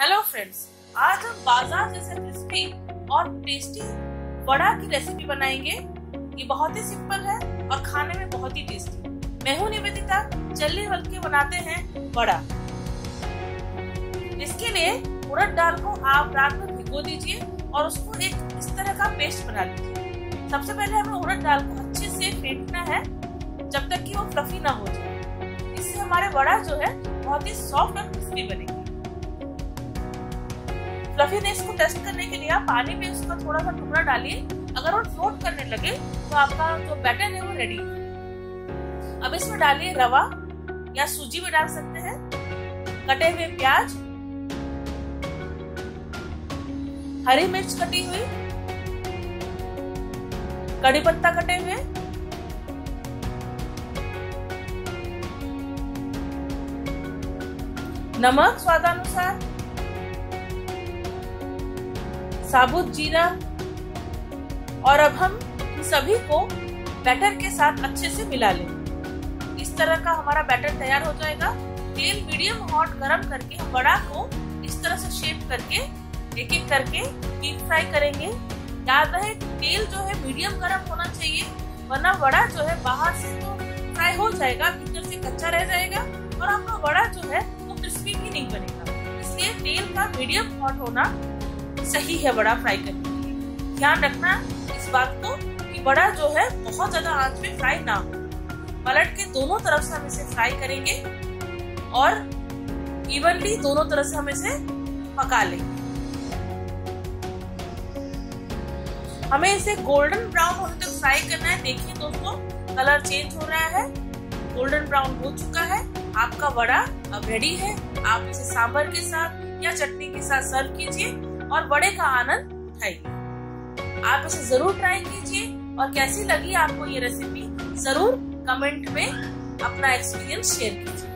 Hello friends, आज हम बाजार जैसे क्रिस्पी और टेस्टी वड़ा की रेसिपी बनाएंगे। ये बहुत ही सिंपल है और खाने में बहुत ही टेस्टी। मैं हूं निवेदिता। चलिए बल्कि बनाते हैं वड़ा। इसके लिए उड़द दाल को आप रात में भिगो दीजिए और उसको एक इस तरह का पेस्ट बना लीजिए। सबसे पहले हमें उड़द दाल को अच्छे से फेंटना है जब तक कि वो फ्लफी ना हो जाए। इससे हमारे वड़ा जो है बहुत ही सॉफ्ट और क्रिस्पी बनेगी। फ्लफीनेस को टेस्ट करने के लिए आप पानी में उसका थोड़ा सा टुकड़ा डालिए। अगर वो फ्लोट करने लगे तो आपका जो बैटर है वो रेडी है। अब इसमें डालिए रवा या सूजी भी डाल सकते हैं, कटे हुए प्याज, हरी मिर्च कटी हुई, कड़ी पत्ता कटे हुए, नमक स्वादानुसार, साबुत जीरा। और अब हम सभी को बैटर के साथ अच्छे से मिला लें। इस तरह का हमारा बैटर तैयार हो जाएगा। तेल मीडियम हॉट गरम करके हम वड़ा को इस तरह से शेप करके एक एक करके डीप फ्राई करेंगे। याद रहे तेल जो है मीडियम गरम होना चाहिए, वरना वड़ा जो है बाहर से तो फ्राई हो जाएगा, भीतर से कच्चा रह जाएगा और आपका वड़ा जो है वो क्रिस्पी भी नहीं बनेगा। इसलिए तेल का मीडियम हॉट होना सही है वड़ा फ्राई करने के लिए। ध्यान रखना इस बात को कि वड़ा जो है बहुत ज्यादा आंच में फ्राई ना हो। पलट के दोनों तरफ से हम इसे फ्राई करेंगे और इवनली दोनों तरफ से हम इसे पका लेंगे। हमें इसे गोल्डन ब्राउन होने तक फ्राई करना है। देखिए दोस्तों, कलर चेंज हो रहा है, गोल्डन ब्राउन हो चुका है। आपका वड़ा अब रेडी है। आप इसे सांभर के साथ या चटनी के साथ सर्व कीजिए और वड़े का आनंद उठाइए। आप इसे जरूर ट्राई कीजिए और कैसी लगी आपको ये रेसिपी जरूर कमेंट में अपना एक्सपीरियंस शेयर कीजिए।